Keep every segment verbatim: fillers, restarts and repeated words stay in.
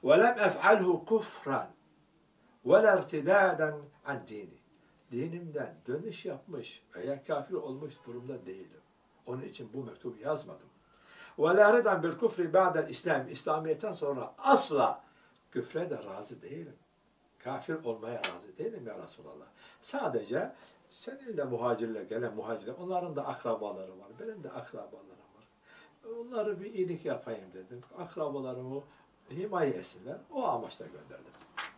وَلَمْ اَفْعَلْهُ كُفْرًا وَلَا ارْتِدَادًا عَنْ دِينِ Dinimden dönüş yapmış veya kafir olmuş durumda değilim. Onun için bu mektubu yazmadım. وَلَا رِضًا بِالْكُفْرِ بَعْدَ الْاِسْلَامِ İslamiyet'ten sonra asla küfre de razı değilim. Kafir olmaya razı değilim ya Resulallah. Sadece senin de muhacirle gelen muhacirler, onların da akrabaları var. Benim de akrabalarım var. Onları bir iyilik yapayım dedim. Akrabalarımı himaye etsinler. O amaçla gönderdim.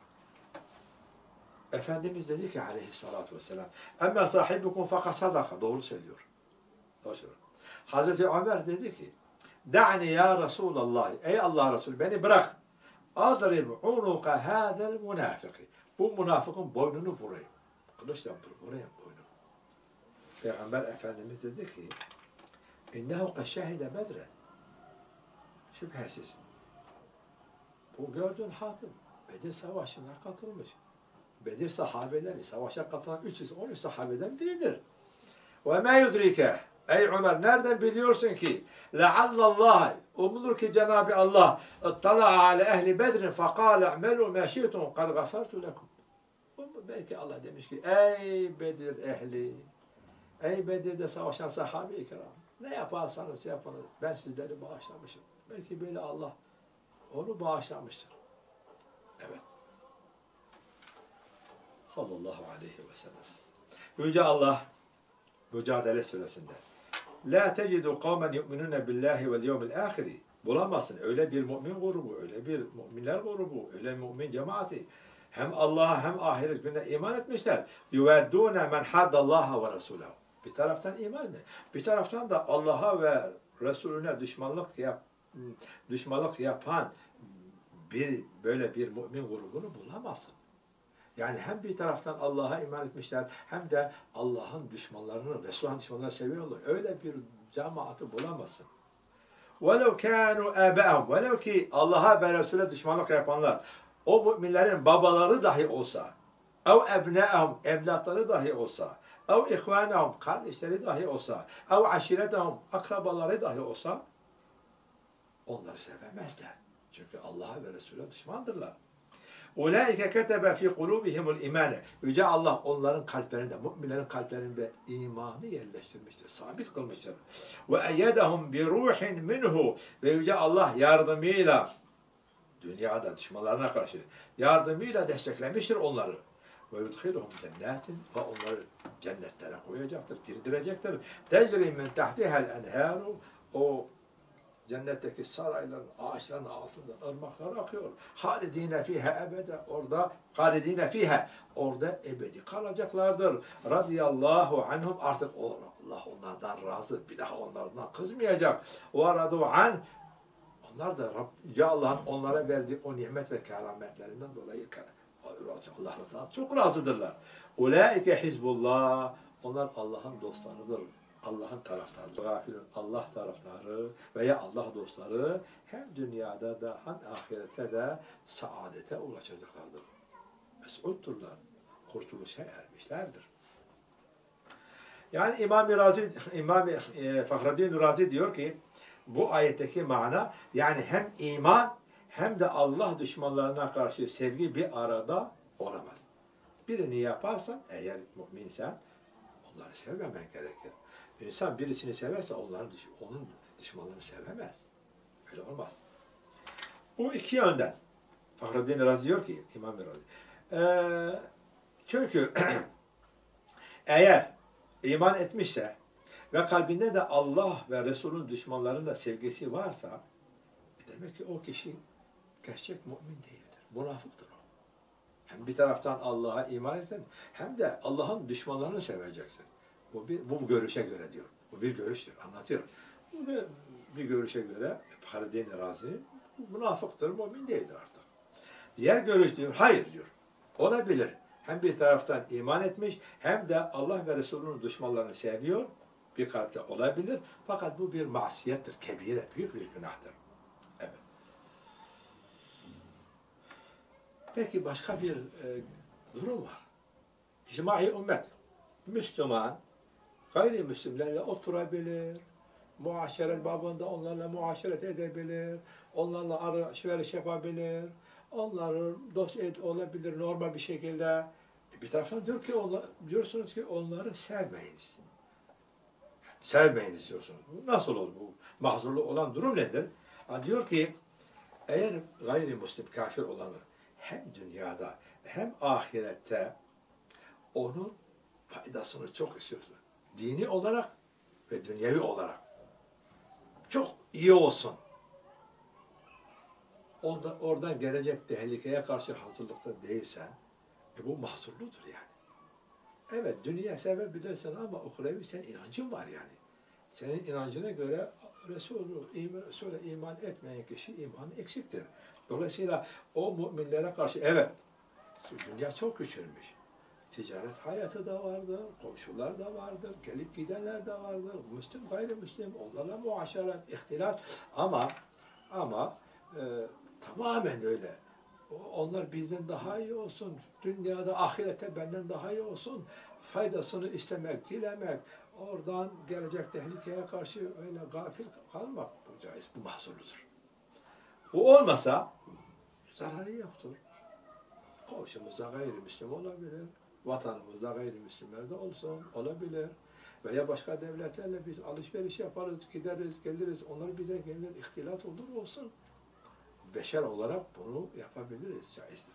Efendimiz dedi ki aleyhissalatu vesselam emme sahibukum fakat sadaka. Doğru söylüyor. Doğru söylüyor. Hazreti Ömer dedi ki da'ni ya Resulallah. Ey Allah Resulü beni bırak. Adrib unuka hadel münafiki. Bu münafıkın boynunu vurayım. Kılıçla vurayım boynunu. Peygamber Efendimiz dedi ki innehu kad şehide bedre. Şüphesiz. Bu gördüğün hatun Bedir Savaşı'na katılmış. Bedir sahabeleri, savaşa katılan üç yüz on üç sahabeden biridir. Ve ma yudrike. Ey Ömer nereden biliyorsun ki leallallah umulur ki Cenab-ı Allah ittala'a ala ehli bedrin fekâle e'melû mâ şi'tum kad gafartu lekum. Belki Allah demiş ki ey Bedir ehli, ey Bedir'de savaşan sahabe-i kiram ne yaparsanız yapınız ben sizleri bağışlamışım. Belki böyle Allah onu bağışlamıştır. Evet. Sallallahu aleyhi ve sellem. Yüce Allah Mücadele Suresinde La tecidu kavmen yu'minune billahi vel yevmil ahiri. Bulamazsın. Öyle bir mümin grubu, öyle bir müminler grubu, öyle mümin cemaati. Hem Allah'a hem ahiret gününe iman etmişler. Yuveddûne men haddallaha ve resûlehu. Bir taraftan iman mı? Bir taraftan da Allah'a ve Resulüne düşmanlık yap, düşmanlık yapan bir böyle bir mümin grubunu bulamazsın. Yani hem bir taraftan Allah'a iman etmişler hem de Allah'ın düşmanlarını, Resulullah'ın düşmanlarını seviyorlar. Öyle bir cemaati bulamazsın. وَلَوْ كَانُوا آبَاهُمْ Velev ki Allah'a ve Resul'e düşmanlık yapanlar, o müminlerin babaları dahi olsa, اَوْ اَبْنَاءَهُمْ evlatları dahi olsa, اَوْ اِخْوَانَهُمْ kardeşleri dahi olsa, اَوْ عَشِيرَتَهُمْ akrabaları dahi olsa, onları sevemezler. Çünkü Allah'a ve Resul'e düşmandırlar. Ulaike ketebe fi kulubihimul imane. Yüce Allah onların kalplerinde, müminlerin kalplerinde imanı yerleştirmiştir, sabit kılmıştır. Ve eyyedehum bi ruhin minhu. Ve Yüce Allah yardımıyla dünyada düşmanlarına karşı yardımıyla desteklemiştir onları. Ve yudkhiluhum cennetin ve onları cennetlere koyacaktır, girdirecektir. Tecri min tahtiha'l enharu. O cennetteki sarayların, ağaçların altından ırmaklar akıyor. Halidine fiha ebede. Orada halidine fiha. Orada ebedi kalacaklardır. Radiyallahu anhum. Artık Allah onlardan razı. Bir daha onlardan kızmayacak. Ve radu an. Onlar da Rabbi Allah'ın onlara verdiği o nimet ve kerametlerinden dolayı Allah'tan çok razıdırlar. Ulaike hizbullah. Onlar Allah'ın dostlarıdır. Allah'ın taraftarı, Allah taraftarı veya Allah dostları hem dünyada da hem ahirette de saadete ulaşacaklardır. Mes'uddurlar, kurtuluşa ermişlerdir. Yani İmam-ı Razi, İmam e, Fahreddin Razi diyor ki bu ayetteki mana yani hem iman hem de Allah düşmanlarına karşı sevgi bir arada olamaz. Birini yaparsan eğer müminsen onları sevmemen gerekir. İnsan birisini severse onların onun düşmanlarını sevemez. Öyle olmaz. Bu iki yönden. Fahreddin Razi diyor ki İmam Razi. Ee, çünkü eğer iman etmişse ve kalbinde de Allah ve Resul'ün düşmanlarının da sevgisi varsa demek ki o kişi gerçek mümin değildir. Münafıktır o. Hem bir taraftan Allah'a iman etsin hem de Allah'ın düşmanlarını seveceksin. Bu bir bu görüşe göre diyor. Bu bir görüştür. Anlatıyor. Bu bir, bir görüşe göre Fahreddin Razi münafıktır, mümin değildir artık. Diğer görüş diyor, hayır diyor. Olabilir. Hem bir taraftan iman etmiş hem de Allah ve Resulünün düşmanlarını seviyor. Bir kalpte olabilir. Fakat bu bir masiyettir. Kebire. Büyük bir günahtır. Evet. Peki başka bir e, durum var. İcma-i ümmet. Müslüman gayrimüslimlerle oturabilir, muaşeret babında onlarla muaşeret edebilir, onlarla alışveriş yapabilir, onları dost ed olabilir normal bir şekilde. Bir taraftan diyor ki, onlar, diyorsunuz ki onları sevmeyiniz. Sevmeyiniz diyorsunuz. Nasıl olur bu? Mahzurlu olan durum nedir? Ha, diyor ki, eğer gayrimüslim kafir olanı hem dünyada hem ahirette onun faydasını çok istiyorsun. Dini olarak ve dünyevi olarak. Çok iyi olsun. Ondan, oradan gelecek tehlikeye karşı hazırlıkta değilsen, e bu mahzurludur yani. Evet, dünya sevebilirsin ama uhrevi sen inancın var yani. Senin inancına göre Resulü, iman, Resul'e iman etmeyen kişi imanı eksiktir. Dolayısıyla o müminlere karşı evet, dünya çok küçülmüş. Ticaret hayatı da vardır, komşular da vardır, gelip gidenler de vardır, Müslüm, gayrimüslim, onlarla muaşeret, ihtilat ama ama e, tamamen öyle. Onlar bizden daha iyi olsun, dünyada, ahirette benden daha iyi olsun, faydasını istemek, dilemek, oradan gelecek tehlikeye karşı öyle gafil kalmak bu caiz, bu mahzurludur. Bu olmasa zararı yoktur. Komşumuzda gayrimüslim olabilir, vatanımızda gayrimüslimler de olsun, olabilir. Veya başka devletlerle biz alışveriş yaparız, gideriz, geliriz, onlar bize gelir, ihtilat olur olsun. Beşer olarak bunu yapabiliriz, caizdir.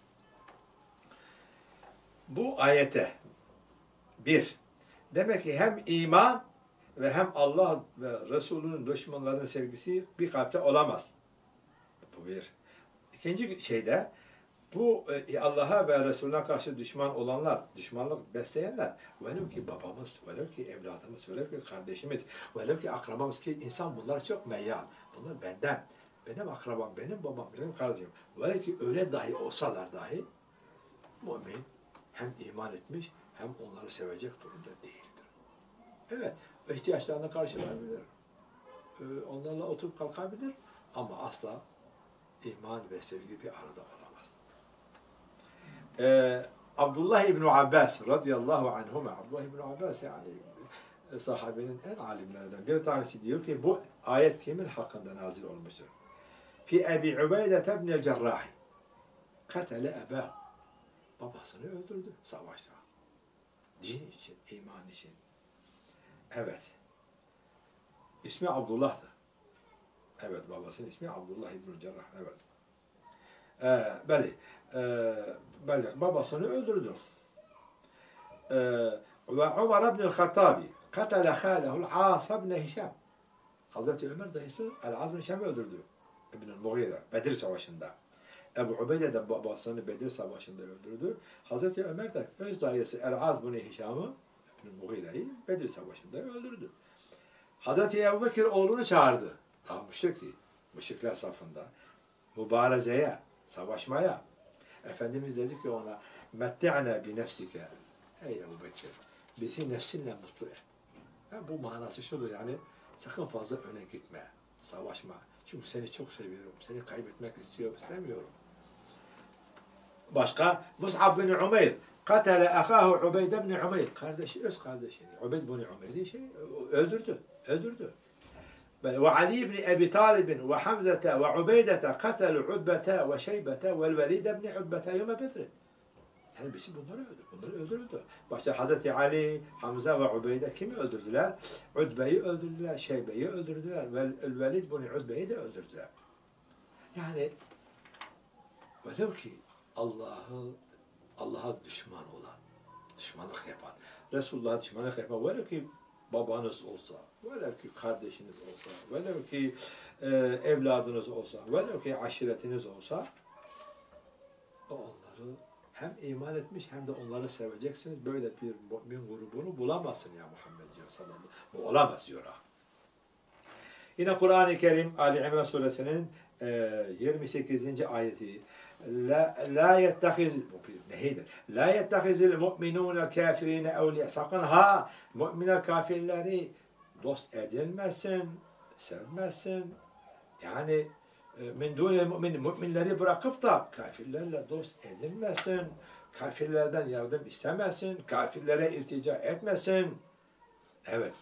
Bu ayete bir, demek ki hem iman ve hem Allah ve Resulünün düşmanlarının sevgisi bir kalpte olamaz. Bu bir. İkinci şeyde, bu Allah'a ve Resulüne karşı düşman olanlar, düşmanlık besleyenler, velev ki babamız, velev ki evladımız, velev ki kardeşimiz, velev ki akrabamız ki insan bunlar çok meyyal. Bunlar benden, benim akrabam, benim babam, benim kardeşim. Velev ki öyle dahi olsalar dahi, mümin hem iman etmiş hem onları sevecek durumda değildir. Evet, ihtiyaçlarını karşılayabilir. Onlarla oturup kalkabilir ama asla iman ve sevgi bir arada olamaz. Ee, Abdullah İbni Abbas radıyallahu anhuma, Abdullah İbni Abbas yani sahabenin en alimlerinden bir tanesi diyor ki bu ayet kimin hakkında nazil olmuştur? Fi Ebi Ubeyde ibn Cerrah katale eba, babasını öldürdü savaşta. Din için, iman için. Evet. İsmi Abdullah'tı. Evet, babasının ismi Abdullah İbn Cerrah. Evet. Ee, beli. Ee, beli. Babasını öldürdü. Ee, ve Umar ibn el-Hattabi katale khâlehu'l As ibn Hişam. Hazreti Ömer dayısı El-As ibn Hişam'ı öldürdü. İbn-i Mughire, Bedir Savaşı'nda. Ebu Ubeyde de babasını Bedir Savaşı'nda öldürdü. Hazreti Ömer de öz dayısı El-Az ibn Hişam'ı, İbn-i Mughire'yi Bedir Savaşı'nda öldürdü. Hazreti Ebu Bekir oğlunu çağırdı. Daha müşrikti. Müşrikler safında. Mübarezeye, savaşmaya. Efendimiz dedi ki ona metti'na bi nefsike. Ey Ebu Bekir, bizi nefsinle mutlu et. Yani bu manası şudur yani, sakın fazla öne gitme, savaşma. Çünkü seni çok seviyorum, seni kaybetmek istiyorum, istemiyorum. Başka, Mus'ab bin Umeyr, katale ahahu Ubeyde bin Umeyr, kardeşi, öz kardeşini, Ubeyd bin Umeyr'i şey, öldürdü, öldürdü. Ve Ali bin Ebi Talib ve Hamza ve Ubeyde katalu Utbete ve Şeybete ve Velid bin Utbete yevme Bedr. Yani birisi bunları öldürdü. Bunları öldürdü. Başta Hazreti Ali, Hamza ve Ubeyde kimi öldürdüler? Utbe'yi öldürdüler, Şeybe'yi öldürdüler ve Velid bin Utbe'yi de öldürdüler. Yani velev ki Allah'ı Allah'a düşman olan, düşmanlık yapan, Resulullah'a düşmanlık yapan, velev ki babanız olsa, velev ki kardeşiniz olsa, velev ki e, evladınız olsa, velev ki aşiretiniz olsa, onları hem iman etmiş hem de onları seveceksiniz. Böyle bir mümin grubunu bulamazsın ya Muhammed diyor sallallahu aleyhi ve sellem. Bu olamaz diyor ha. Yine Kur'an-ı Kerim Ali İmran suresinin e, yirmi sekizinci ayeti La, la yettehiz bu bir nehidir. La yettehizil mu'minûne kafirine evliya. Sakın ha müminler kafirleri dost edilmesin, sevmesin. Yani min dûnil mümin, müminleri bırakıp da kafirlerle dost edilmesin. Kafirlerden yardım istemesin. Kafirlere iltica etmesin. Evet.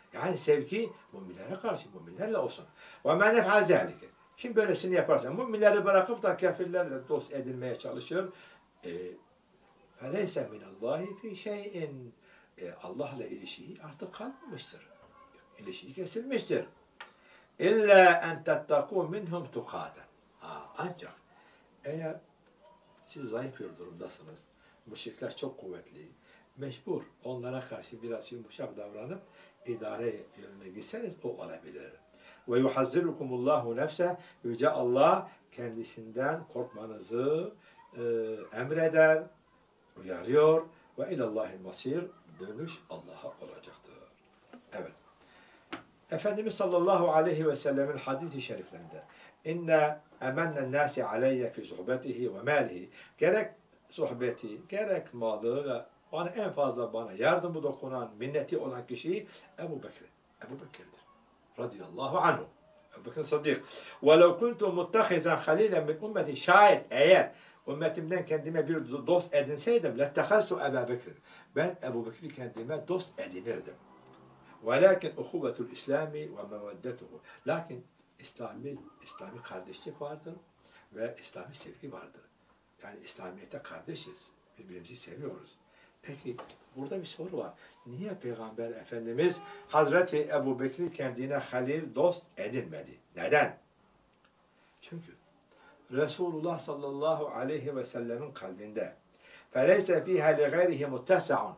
Yani sevgi müminlere karşı, müminlerle olsun. وَمَا نَفْعَ ذَٰلِكَ Kim böylesini yaparsa, müminleri bırakıp da kafirlerle dost edinmeye çalışır. E, فَلَيْسَ مِنَ اللّٰهِ فِي شَيْءٍ Allah'la ilişiği artık kalmamıştır. İlişiği kesilmiştir. İlla en tettakû minhum tukâden. Ancak eğer siz zayıf bir durumdasınız, müşrikler çok kuvvetli, mecbur onlara karşı biraz yumuşak davranıp idare yönüne gitseniz o olabilir. Ve yuhazzirukumullahu nefse Yüce Allah kendisinden korkmanızı e, emreder, uyarıyor ve ilallahil masir dönüş Allah'a olacaktır. Evet. Efendimiz sallallahu aleyhi ve sellemin hadis-i şeriflerinde inne emennen nasi aleyye fi sohbetihi ve malihi gerek sohbeti, gerek malıyla bana en fazla bana yardımı dokunan, minneti olan kişi Ebu Bekir. Ebu Bekir'dir. Radıyallahu anhu. Ebu Bekir Sıddık. وَلَوْ كُنْتُ مُتَّخِذًا خَلِيلًا مِنْ ümmeti şayet eğer ümmetimden kendime bir dost edinseydim لَتَّخَزْتُ Ebu Bekir. Ben Ebu Bekir'i kendime dost edinirdim. وَلَكِنْ اُخُوَّةُ الْاِسْلَامِ وَمَوَدَّتُهُ Lakin İslami, İslami kardeşlik vardır ve İslami sevgi vardır. Yani İslamiyet'te kardeşiz. Birbirimizi seviyoruz. Peki burada bir soru var. Niye Peygamber Efendimiz Hazreti Ebu Bekir'i kendine halil, dost edinmedi? Neden? Çünkü Resulullah sallallahu aleyhi ve sellemin kalbinde فَلَيْسَ ف۪يهَا لِغَيْرِهِ مُتَّسَعٌ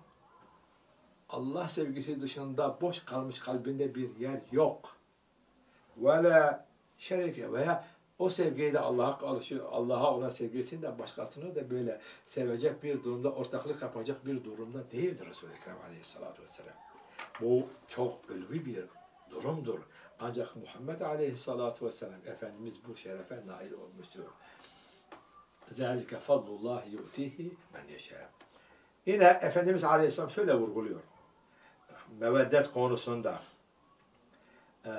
Allah sevgisi dışında boş kalmış kalbinde bir yer yok. Vela şerike veya o sevgiyi de Allah'a Allah'a olan sevgisini de başkasını da böyle sevecek bir durumda, ortaklık yapacak bir durumda değildir Resul-i Ekrem aleyhissalatu vesselam. Bu çok ölümlü bir durumdur. Ancak Muhammed aleyhissalatu vesselam Efendimiz bu şerefe nail olmuştur. ذَٰلِكَ فَضْلُ اللّٰهِ يُؤْتِيهِ مَنْ يَشَاءُ Yine Efendimiz aleyhisselam şöyle vurguluyor. Meveddet konusunda e,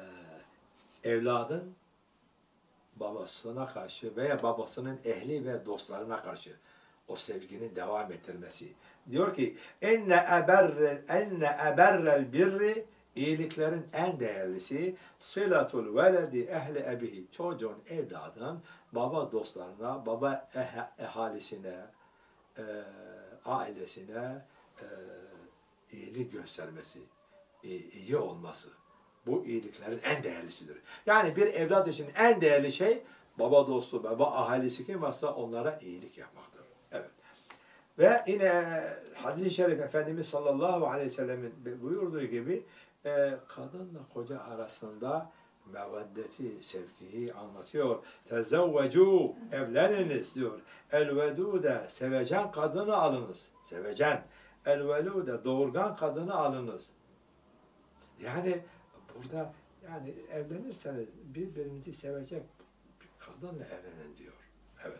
evladın babasına karşı veya babasının ehli ve dostlarına karşı o sevginin devam ettirmesi. Diyor ki enne eberrel enne eberrel birri iyiliklerin en değerlisi sılatul veledi ehli ebihi çocuğun evladın baba dostlarına, baba eh ehalisine, e, ailesine e, iyilik göstermesi, iyi olması. Bu iyiliklerin en değerlisidir. Yani bir evlat için en değerli şey baba dostu, baba ahalisi kim varsa onlara iyilik yapmaktır. Evet. Ve yine hadis-i şerif Efendimiz sallallahu aleyhi ve sellemin buyurduğu gibi e, kadınla koca arasında mevaddeti, sevgiyi anlatıyor. Tezevvecu, evleniniz diyor. Elvedude, sevecen kadını alınız. Sevecen. Elvelude, doğurgan kadını alınız. Yani burada yani evlenirseniz birbirinizi sevecek bir kadınla evlenin diyor. Evet.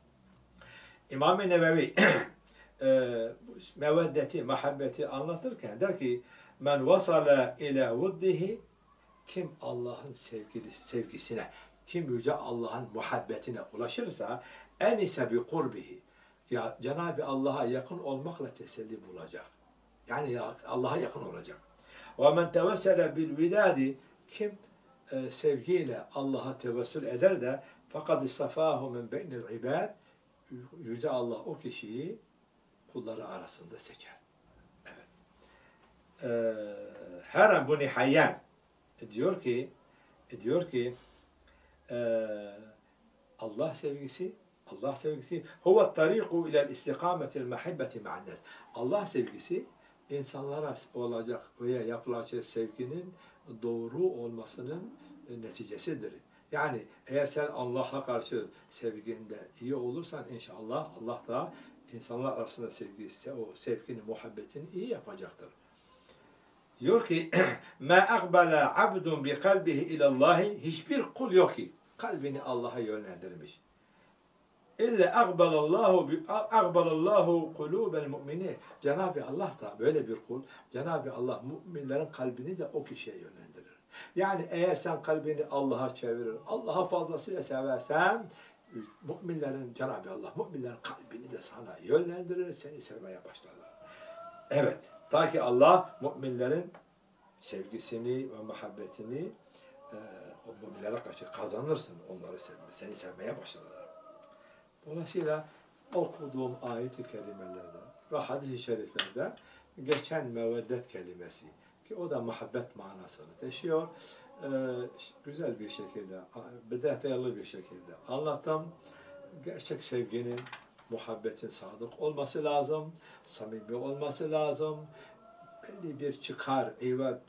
İmam-ı Nevevi e, meveddeti, muhabbeti anlatırken der ki men vasala ila vuddihi kim Allah'ın sevgisi, sevgisine, kim yüce Allah'ın muhabbetine ulaşırsa en ise bi kurbihi ya Cenab-ı Allah'a yakın olmakla teselli bulacak. Yani Allah'a yakın olacak. Ve men tevessele bil vidadi kim e, sevgiyle Allah'a tevessül eder de fakat istafahu min beynil ibad yüce Allah o kişiyi kulları arasında seçer. Evet. Ee, Her bu nihayyen diyor ki diyor ki e, Allah sevgisi Allah sevgisi huve tariku ilel istikametil mehibbeti ma'annet. Allah sevgisi insanlara olacak veya yapılacak sevginin doğru olmasının neticesidir. Yani eğer sen Allah'a karşı sevginde iyi olursan inşallah Allah da insanlar arasında sevgisi, o sevginin, muhabbetini iyi yapacaktır. Diyor ki مَا أَقْبَلَ عَبْدٌ بِقَلْبِهِ اِلَى اللّٰهِ Hiçbir kul yok ki kalbini Allah'a yönlendirmiş. İlle akbalallahu akbalallahu kulubel mu'minin. Cenab-ı Allah da böyle bir kul. Cenab-ı Allah müminlerin kalbini de o kişiye yönlendirir. Yani eğer sen kalbini Allah'a çevirir, Allah'a fazlasıyla seversen müminlerin Cenab-ı Allah müminlerin kalbini de sana yönlendirir, seni sevmeye başlarlar. Evet. Ta ki Allah müminlerin sevgisini ve muhabbetini e, o müminlere karşı kazanırsın onları sevme. Seni sevmeye başlarlar. Dolayısıyla okuduğum ayet-i kerimelerde ve hadis-i şeriflerde geçen meveddet kelimesi ki o da muhabbet manasını taşıyor. E, güzel bir şekilde, detaylı bir şekilde anlattım. Gerçek sevginin, muhabbetin sadık olması lazım, samimi olması lazım. Belli bir çıkar, eyvah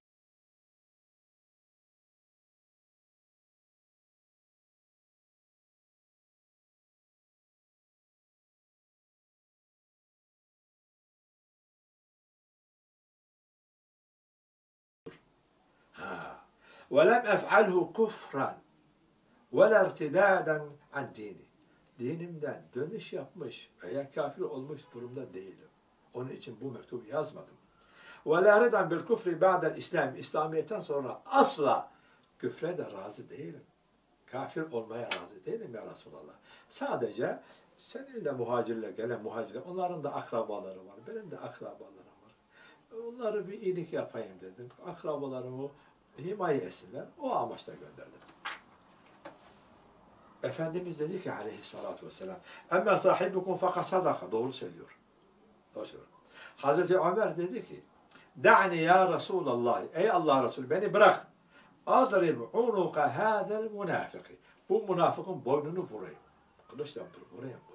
ha. وَلَمْ أَفْعَلْهُ كُفْرًا وَلَا ارْتِدَادًا عَنْ دِينِ Dinimden dönüş yapmış veya kafir olmuş durumda değilim. Onun için bu mektubu yazmadım. وَلَا رِضًا بِالْكُفْرِ بَعْدَ الْإِسْلَامِ İslamiyet'ten sonra asla küfre de razı değilim. Kafir olmaya razı değilim ya Resulallah. Sadece senin de muhacirle gelen muhacirler, onların da akrabaları var. Benim de akrabalarım var. Onları bir iyilik yapayım dedim. Akrabalarımı himaye etsinler. O amaçla gönderdim. Efendimiz dedi ki aleyhissalatu vesselam emme sahibukum fakat sadaka. Doğru söylüyor. Doğru söylüyor. Hazreti Ömer dedi ki da'ni ya Resulallah. Ey Allah Resulü beni bırak. Adrib unuka hâzel münafiki. Bu münafıkın boynunu vurayım. Kılıçla vurayım.